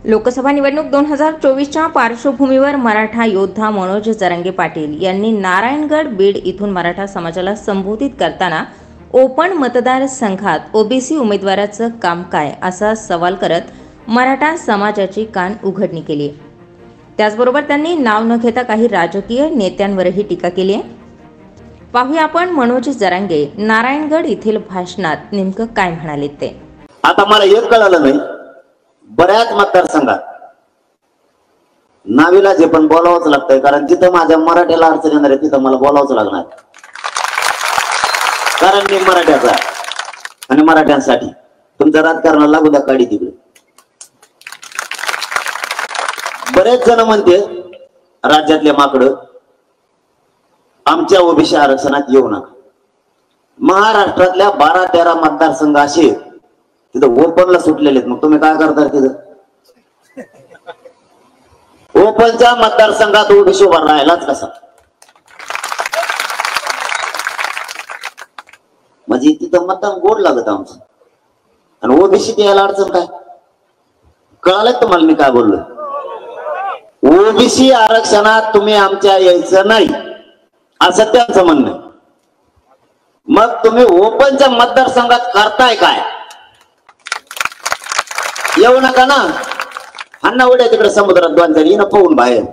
लोकसभा निवडणूक 2024च्या पार्श्वभूमीवर मराठा योद्धा मनोज जरांगे पाटील यांनी नारायणगड बीड इथून मराठा समाजाला संबोधित करताना ओपन मतदारसंघात ओबीसी उमेदवाराचं काम काय असा सवाल करत मराठा समाजाची कान उघडणी केली आहे। त्याचबरोबर त्यांनी नाव न घेता काही राजकीय नेत्यांवरही टीका केली आहे। पाहूया आपण मनोज जरांगे नारायणगड येथील भाषणात नेमकं काय म्हणाले ते। आता मला एक कळालं नाही, बऱ्याच मतदारसंघात नावीला जे पण बोलावंच लागतंय, कारण जिथं माझ्या मराठ्याला अडचण येणार आहे तिथं मला बोलावंच लागणार, कारण मी मराठ्याचा आहे आणि मराठ्यांसाठी तुमचं राजकारण लागू द्या काढी तिकडे। बरेच जण म्हणते राज्यातले माकडं आमच्या ओबीसी आरक्षणात येऊ नका। महाराष्ट्रातल्या 12-13 मतदारसंघ असे तिथं ओपनला सुटलेले आहेत, मग तुम्ही काय करता तिथं? ओपनच्या मतदारसंघात ओबीसी उभा राहिलाच कसा? म्हणजे तिथं मतदान गोड लागत आमचं, आणि ओबीसी यायला अडचण काय? कळालं तुम्हाला मी काय बोललो? ओबीसी आरक्षणात तुम्ही आमच्या यायचं नाही असं त्यांचं म्हणणं आहे। मग तुम्ही ओपनच्या मतदारसंघात करताय काय? येऊ नका ना, अण्णा उड्या तिकडे समुद्रात 2-4 ना पाहून बाहेर।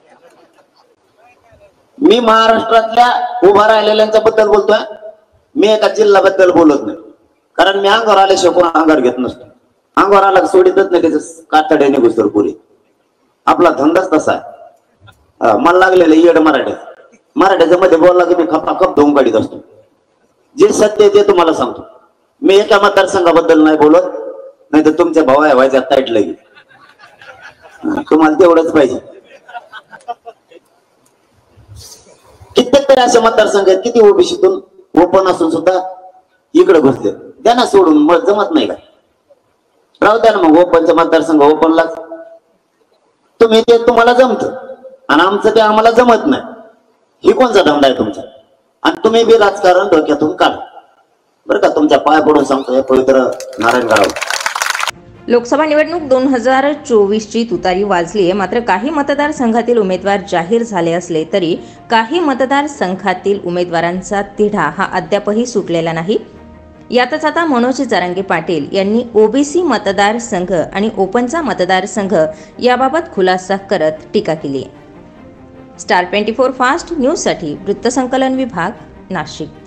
मी महाराष्ट्रातल्या उभा राहिलेल्यांच्या बद्दल बोलतोय, मी एका जिल्ह्याबद्दल बोलत नाही, कारण मी अंगावर आल्याशिवाय कोण अंगावर घेत नसतो। अंगावर आला सोडितच नाही, त्याचं कातड्या निघुसतर पुरे। आपला धंदाच तसा आहे। मला लागलेलं येड मराठ्याच्या मध्ये बोलला की मी खपाखप धुवून काढीत असतो। जे सत्य ते तुम्हाला सांगतो। मी एका मतदारसंघाबद्दल नाही बोलत, नाही तर तुमच्या भावा व्हायच्या ताईट लागेल। तुम्हाला तेवढंच पाहिजे। कित्येक तरी असे मतदारसंघ आहेत किती ओबीसीतून ओपन असून सुद्धा इकडे घुसले, त्यांना सोडून मग जमत नाही का? राहू द्या ना मग ओपनचा मतदारसंघ ओपनला। तुम्ही ते तुम्हाला जमत आणि आमचं ते आम्हाला जमत नाही, ही कोणचा धंदा आहे तुमचा? आणि तुम्ही बी राजकारण डोक्यातून काढा बरं का। तुमच्या पाय पडून सांगतो या पवित्र नारायणगडावर। लोकसभा निवडणूक 2024ची तुतारी वाजली आहे, मात्र काही मतदारसंघातील उमेदवार जाहीर झाले असले तरी काही मतदारसंघातील उमेदवारांचा तिढा हा अद्यापही सुटलेला नाही। यातच आता मनोज जरांगे पाटील यांनी ओबीसी मतदारसंघ आणि ओपनचा मतदारसंघ याबाबत खुलासा करत टीका केली आहे। स्टार 24 फास्ट न्यूजसाठी वृत्तसंकलन विभाग, नाशिक।